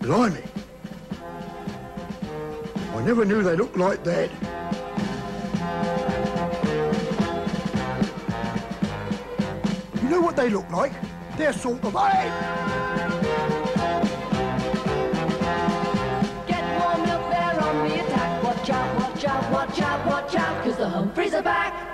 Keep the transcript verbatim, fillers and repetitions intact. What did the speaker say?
Blimey. I never knew they looked like that. You know what they look like? They're sort of... Hey! Get warm up there on the attack. Watch out, watch out, watch out, watch out, 'cause the Humphreys are back.